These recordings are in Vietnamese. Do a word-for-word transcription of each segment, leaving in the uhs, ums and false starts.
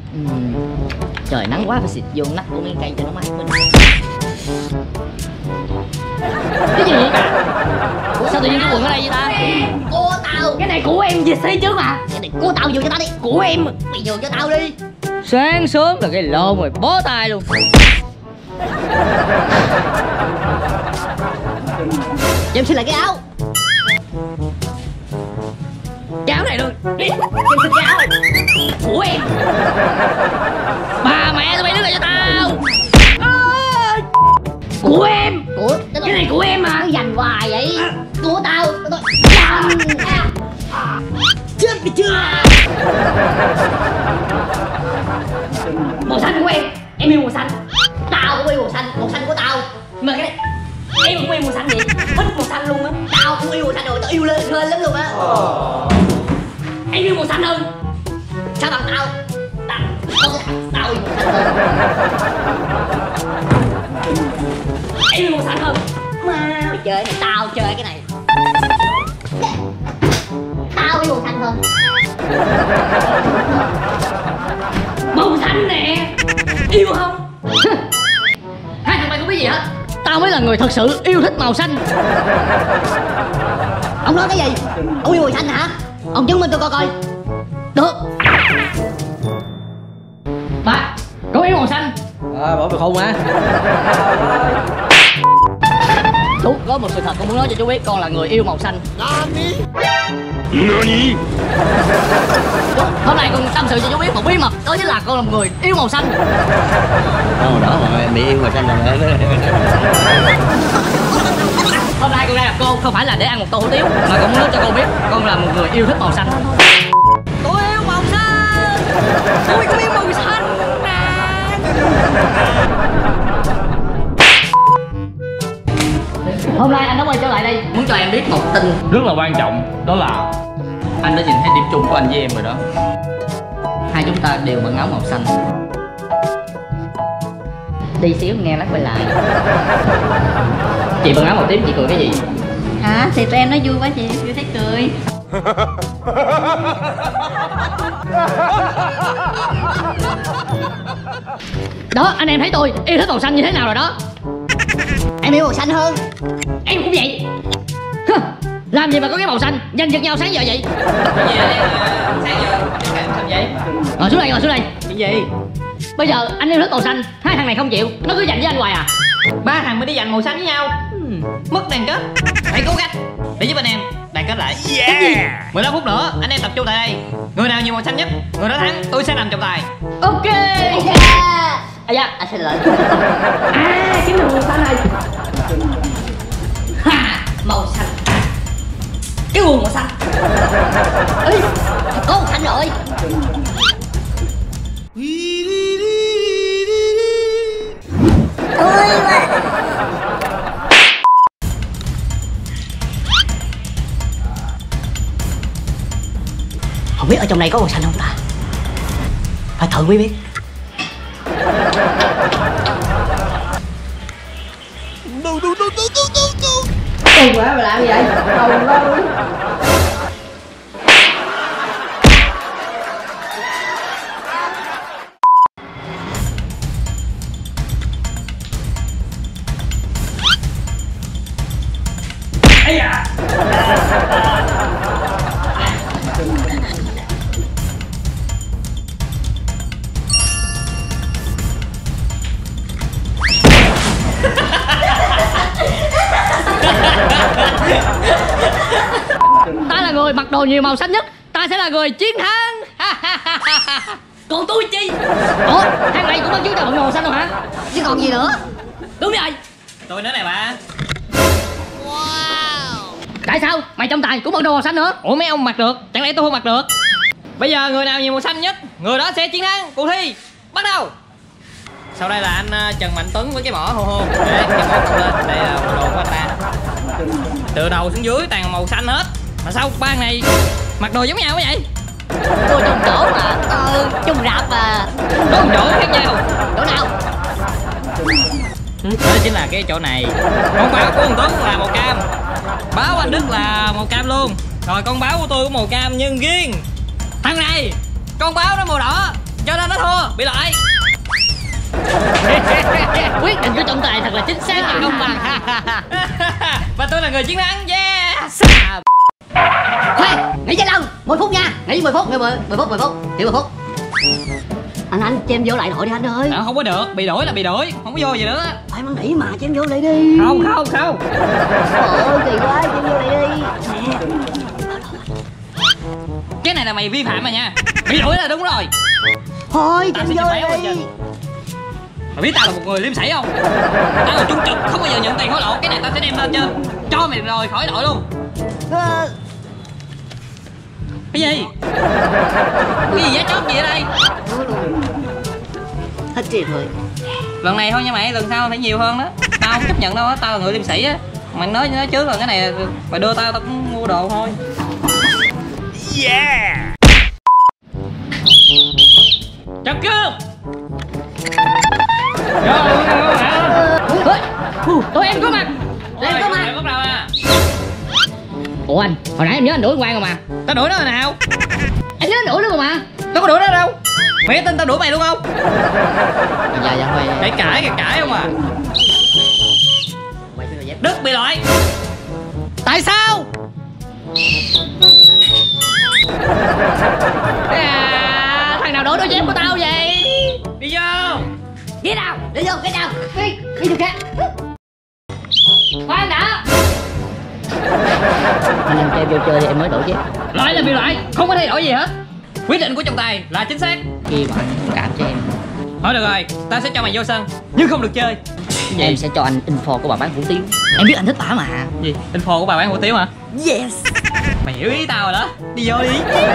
uhm. Trời nắng quá phải xịt vô nắp của mấy cây cho nó mát mình. Cái gì vậy cả? Ủa sao tự nhiên cái quần ở đây vậy ta? Cô tao. Cái này của em về xí trước mà. Cái này của tao, nhường cho tao đi. Của em. Mày nhường cho tao đi. Sáng sớm là cái lộn rồi bó tay luôn. Cho em xin lại cái áo. Cái áo này luôn. Đi. Em xin cái áo. Của em. Bà mẹ tụi bay đứng lại cho tao. À, của em. Của cái này của em mà. Cứ giành hoài vậy. À, của tao. Tao giành. À. À. Chết mày chưa? Màu xanh của em. Em yêu màu xanh. Tao cũng yêu màu xanh. Màu xanh của tao. Mà cái này em cũng yêu màu xanh vậy. Thích màu xanh luôn á. Tao cũng yêu màu xanh rồi. Tao yêu lên lên lắm luôn á. Em yêu màu xanh hơn. Sao bằng tao? Tao Tao Tao yêu màu xanh hơn. Em yêu màu xanh hơn. Mày chơi này. Tao chơi cái này. Tao yêu màu xanh hơn. Màu xanh nè. Yêu không? Hai thằng mày không biết gì hết. Tao mới là người thật sự yêu thích màu xanh. Ông nói cái gì? Ông yêu màu xanh hả? Ông chứng minh tôi coi coi. Được. Ba, con yêu màu xanh. À, bỏ mày khùng hả? Chú có một sự thật con muốn nói cho chú biết, con là người yêu màu xanh. Nani? Chú, hôm nay con tâm sự cho chú biết một bí mật, đó chính là con là một người yêu màu xanh. Đâu đó mà bị yêu màu xanh rồi. Hôm nay con ra gặp cô không phải là để ăn một tô hủ tiếu, mà con muốn nói cho cô biết con là một người yêu thích màu xanh. Tôi yêu màu xanh. Tôi cũng yêu màu xanh nè. Hôm nay anh đã quay trở lại đây muốn cho em biết một tin rất là quan trọng, đó là anh đã nhìn thấy điểm chung của anh với em rồi đó. hai chúng ta đều bận áo màu xanh. Đi xíu nghe lắc quay lại. Chị bận áo màu tím chị cười cái gì? Hả? Thì tụi em nói vui quá chị, vui thấy cười. Đó, anh em thấy tôi yêu thích màu xanh như thế nào rồi đó. Em yêu màu xanh hơn. Em cũng vậy. Làm gì mà có cái màu xanh giành giật nhau sáng giờ vậy? Cái gì đấy sáng giờ em làm vậy? Ngồi xuống đây, ngồi xuống đây. Cái gì? Bây giờ anh yêu thích màu xanh, hai thằng này không chịu, nó cứ giành với anh hoài à. Ba thằng mới đi giành màu xanh với nhau. Mất đoàn kết. Hãy cố gắng để giúp anh em đoàn kết lại. Yeah! mười lăm phút nữa anh em tập trung tại đây. Người nào nhiều màu xanh nhất, người đó thắng. Tôi sẽ làm trọng tài. Ok. Yeah. À dạ, Anh xin lỗi. à chính là màu xanh này. Ha, màu xanh. Cái quần màu xanh. Ê, có màu xanh rồi. Ôi mà. Không biết ở trong này có màu xanh không ta? Phải thử mới biết. No, no, no, no, no, no, no. Cùng quá mà làm gì vậy? Cùng quá. Ây da. Ta là người mặc đồ nhiều màu xanh nhất, ta sẽ là người chiến thắng. Còn tôi chi? Ủa, thằng này cũng bắt chước là màu xanh luôn hả? Chứ còn gì nữa. Đúng rồi. Tôi nữa này bà. Tại sao mày trong tài cũng bận đồ màu xanh nữa? Ủa mấy ông mặc được, chẳng lẽ tôi không mặc được? Bây giờ người nào nhiều màu xanh nhất, người đó sẽ chiến thắng. Cuộc thi bắt đầu. Sau đây là anh Trần Mạnh Tuấn với cái mỏ hô hô. Đấy, cái mỏ cộng lên, đây là bộ đồ của anh ta. Từ đầu xuống dưới toàn màu xanh hết. Mà sao ba này mặc đồ giống nhau quá vậy? Tôi trùng chỗ mà. Ờ, trùng rạp mà. Có một chỗ khác nhau. Chỗ nào? Đó chính là cái chỗ này. Con báo của ông Tuấn là màu cam, báo anh Đức là màu cam luôn. Rồi con báo của tôi cũng màu cam, nhưng riêng thằng này con báo nó màu đỏ, cho nên nó thua. bị loại. Quyết định của trọng tài thật là chính xác và công bằng. Và tôi là người chiến thắng. Yes. Khoan, nghỉ giải lao mười phút nha. Nghỉ mười phút, mười mười phút, mười phút, nghỉ mười phút. Anh anh cho em vô lại đội đi anh ơi. À, không có được, bị đuổi là bị đuổi, không có vô gì nữa. Em ăn nghỉ mà, cho em vô lại đi. Không không không. Trời ơi kỳ quá, cho em vô lại đi. Cái này là mày vi phạm mà nha. Bị đuổi là đúng rồi. Thôi, cho Tao em sẽ vô chụp lại béo đi. lên. Mày biết tao là một người liêm sỉ không? Tao là trung trực, không bao giờ nhận tiền hối lộ. Cái này tao sẽ đem lên trên cho mày rồi khỏi đội luôn. Ờ, Cái gì? Cái gì giá chót gì ở đây? Hết tiền rồi. Lần này thôi nha mày, lần sau phải nhiều hơn đó. Tao không chấp nhận đâu á, tao là người liêm sĩ á. Mày nói nói trước là cái này mày đưa tao tao cũng mua đồ thôi. Yeah. Chọc cơm. Vô luôn các bạn. Tụi em có mặt. Tụi em có mặt. Bắt đầu à. Ủa anh, hồi nãy em nhớ anh đuổi ngoan rồi mà. Tao đuổi nó rồi nào? Anh nhớ anh đuổi nó rồi mà. Tao có đuổi nó đâu. Mày tin tao đuổi mày luôn không? Dạ dạ thôi. Để cãi kìa, cãi không à. Đức bị loại. Tại sao? À, thằng nào đuổi đôi dép của tao vậy? Đi vô. Ghé nào, đi vô, ghé nào. Đi, đi được khác. Khoan đã. Anh em cho em vô chơi thì em mới đổi chứ. Loại là bị loại, không có thay đổi gì hết. Quyết định của trọng tài là chính xác. Ghi bạn cảm cho em. Thôi được rồi, ta sẽ cho mày vô sân nhưng không được chơi. Gì? Em sẽ cho anh info của bà bán hủ tiếu. Em biết anh thích bả mà. Gì? Info của bà bán hủ tiếu hả? Yes. Mày hiểu ý tao rồi đó. Đi vô đi.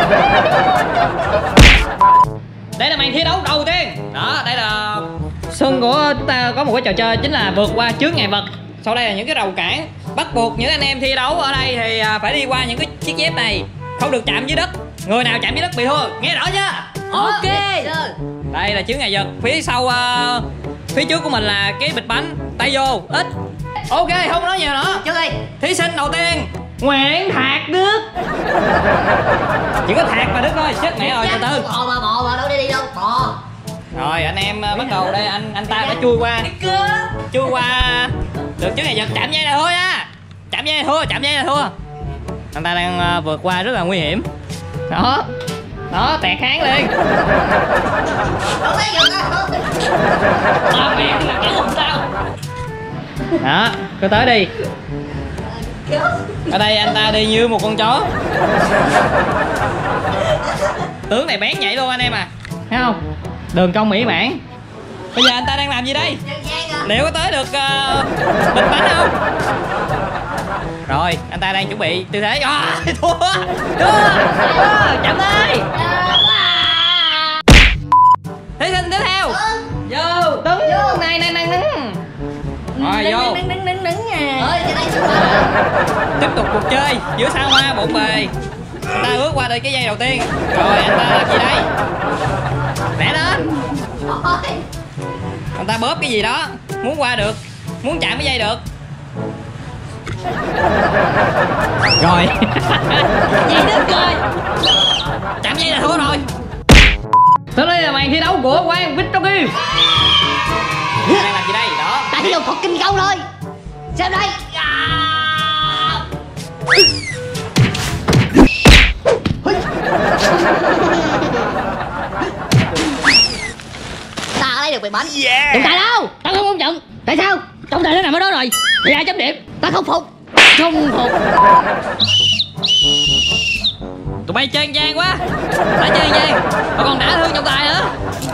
Đây là màn thi đấu đầu tiên. Đó, đây là sân của chúng ta có một cái trò chơi chính là vượt qua chướng ngại vật. Sau đây là những cái rào cản. Bắt buộc những anh em thi đấu ở đây thì phải đi qua những cái chiếc dép này, không được chạm dưới đất. Người nào chạm dưới đất bị thua. Nghe rõ chưa? Ok. Đây là chướng ngại vật. Phía sau uh, phía trước của mình là cái bịch bánh. Tay vô ít. Ok, không nói nhiều nữa. Chơi đi. Thí sinh đầu tiên Nguyễn Thạc Đức. Chỉ có Thạc và Đức thôi. Chết mẹ rồi, từ từ. Bò mà bò mà đâu đi đi đâu bò. Rồi anh em uh, bắt đầu đây. Anh anh ta đã chui qua. Chui qua được chướng ngại vật. Chạm dây là thua nha. Chạm dây là thua. Chạm dây là thua. Anh ta đang uh, vượt qua rất là nguy hiểm. Đó. Đó, tẹt kháng liền. Không thấy được á. Tao mẹ là cái làm sao. Đó, cứ tới đi. Ở đây anh ta đi như một con chó. Tướng này bén nhảy luôn anh em à. Thấy không? Đường cong mỹ mãn. Bây giờ anh ta đang làm gì đây? Liệu có tới được uh, bịch bánh không? Rồi, anh ta đang chuẩn bị tư thế. À, thua. Thua. Thua. Chậm đi. Thí sinh tiếp theo. Vô. Đứng. Vô. Này này này. Rồi vô. Đứng đứng đứng đứng nha. Ơi, cái này Tiếp tục cuộc chơi giữa sao hoa bộn bề. Anh ta bước qua được cái dây đầu tiên. Rồi anh ta làm gì đây? Lẹ lên. Anh ta bóp cái gì đó. Muốn qua được, muốn chạm cái dây được. Rồi. Gì Đức ơi. Chạm dây là thua rồi. Tới đây là màn thi đấu của Quang Victory. Đang làm gì đây? Đó. tại chỉ dùng thuật kinh công thôi. Xem đây. Ta lấy được bịch bánh. Trọng tài đâu? Tao không công nhận. Tại sao? Trọng tài nó nằm ở đó rồi. Thì ai chấm điểm? Ta không phục. Không phục. Tụi bay chơi ăn gian quá. Đã chơi ăn gian mà còn đã thương trọng tài nữa.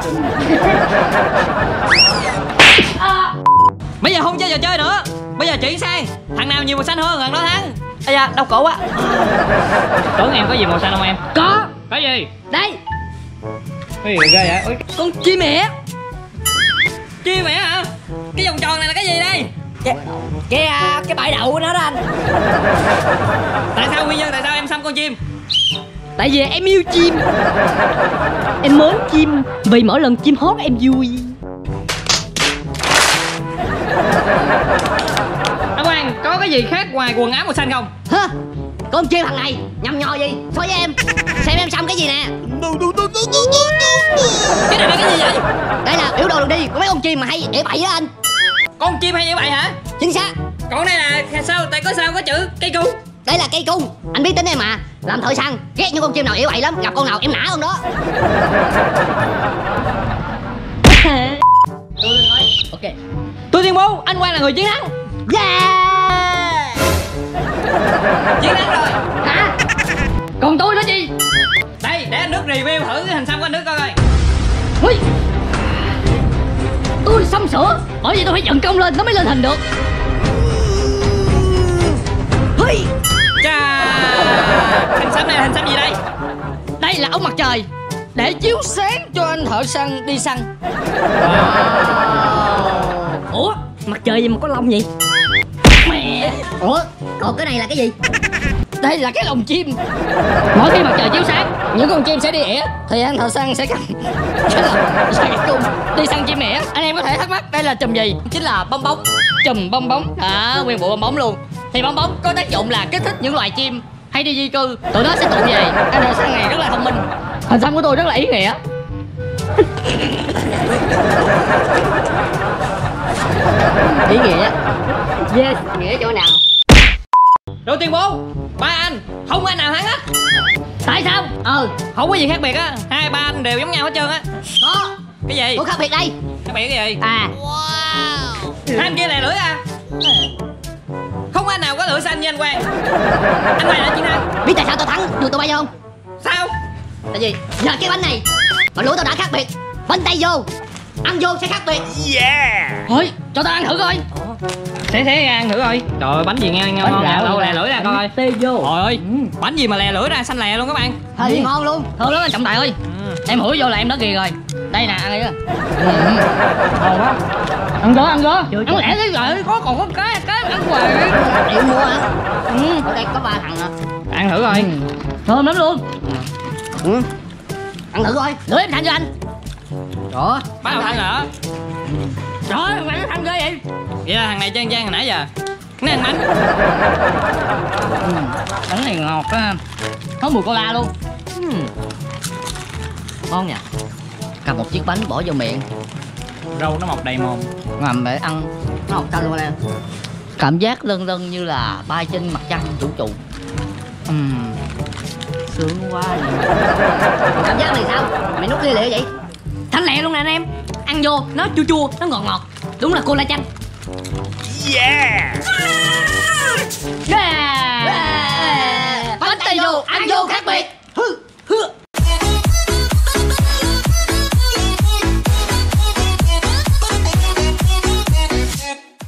Bây giờ không chơi trò chơi nữa. Bây giờ chuyển sang thằng nào nhiều màu xanh hơn thằng đó thắng. Ây da, đau cổ quá. Tưởng em có gì màu xanh không em? Có. Có gì? Đây. Cái gì ghê vậy? Ôi, Con chim mẹ. chim mẹ hả? Cái vòng tròn này là cái gì đây? Cái cái, à, cái bãi đậu của nó đó anh. Tại sao nguyên nhân tại sao em xăm con chim? Tại vì em yêu chim. Em mến chim. Vì mỗi lần chim hót em vui. Anh Quang, có cái gì khác ngoài quần áo màu xanh không? Hả? Con chim thằng này nhầm nhò gì so với em? xem em xong cái gì nè. No, no, no, no, no, no, no. Cái này là cái gì vậy? Đây là biểu đồ đường đi của mấy con chim mà hay ỉa bậy đó anh. Con chim hay như vậy hả? Chính xác. Còn này là sao? Tại có sao có chữ cây cung. Đây là cây cung. Anh biết tính em mà. Làm thợ săn ghét những con chim nào ỉa bậy lắm. Gặp con nào em nã con đó. Ok. Tôi tuyên bố anh Quang là người chiến thắng. Yeah. Chiến thắng rồi. Hả? Còn tôi đó gì? Đây để anh Đức review thử cái hình xăm của anh Đức coi coi. Ui. Tôi xăm sữa. Bởi vì tôi phải vận công lên nó mới lên hình được. Ui. Chà. Hình xăm này là hình xăm gì đây? Đây là ống mặt trời để chiếu sáng cho anh thợ săn đi săn. Ủa mặt trời gì mà có lông gì? Mẹ. Ủa còn cái này là cái gì? Đây là cái lồng chim. Mỗi khi mặt trời chiếu sáng những con chim sẽ đi ỉa thì anh thợ săn sẽ cầm cái lồng săn cung đi săn chim ỉa. Anh em có thể thắc mắc đây là chùm gì? Chính là bong bóng. Chùm bong bóng. À nguyên bộ bong bóng luôn. Thì bong bóng có tác dụng là kích thích những loài chim hay đi di cư, tụi nó sẽ tụ về. Anh thợ săn này rất là thông minh. Hình xăm của tôi rất là ý nghĩa. Ý nghĩa. Yes, nghĩa chỗ nào? Tôi tuyên bố ba anh không có anh nào thắng hết. Tại sao? Ờ Không có gì khác biệt á, hai ba anh đều giống nhau hết trơn á. có. Cái gì? Ủa khác biệt đây. Khác biệt cái gì? À Hai anh kia lè lưỡi à? Không có anh nào có lưỡi xanh như anh Quang. Anh Quang đã chiến thắng. biết tại sao tôi thắng được tụi bay không? Sao? Tại vì giờ cái bánh này mà lũ tao đã khác biệt. Bánh tay vô ăn vô sẽ khác biệt. Yeah. Thôi cho tao ăn thử coi. Thế thế ăn thử coi. Trời ơi, bánh gì nghe ngon ngon nè, đâu lè lưỡi ra coi. Tê vô. Trời ơi, bánh gì mà lè lưỡi ra xanh lè luôn các bạn. Hơi ừ. ngon luôn. Thơm lắm anh Trọng Tài ơi. Ừ. Em hửi vô là em đã ghi rồi. Đây nè ăn đi á. Ừ. Ngon quá. Ăn vô ăn vô. Ăn lẹ đi rồi, có còn có cái cái ăn hoài. Điệu mua hả? Ừ. Ở đây có ba thằng hả? Ăn thử coi. Ừ. Thơm lắm luôn. Ừ. Ăn thử coi. Lưỡi em thành cho anh. Trời. Bắt đầu ăn hả? Trời ơi, mày nó thằng ghê vậy? Vậy là thằng này chơi gian hồi nãy giờ. Nó ăn bánh. Ừ. Bánh này ngọt á. Có mùi cola luôn. Ừ. Ngon nha. Cầm một chiếc bánh bỏ vô miệng. Râu nó mọc đầy mồm. Ngầm để ăn. Nó ngọt tanh luôn nè. Cảm giác lân lân như là bay trên mặt trăng vũ trụ. Uhm. Sướng quá vậy. Cảm giác này sao? Mày nuốt ghê lẹ vậy? Thanh lẹ luôn nè anh em. Ăn vô nó chua chua, nó ngọt ngọt. Đúng là cola chanh. Yeah. Yeah. Yeah. Bánh tay vô, ăn vô khác biệt.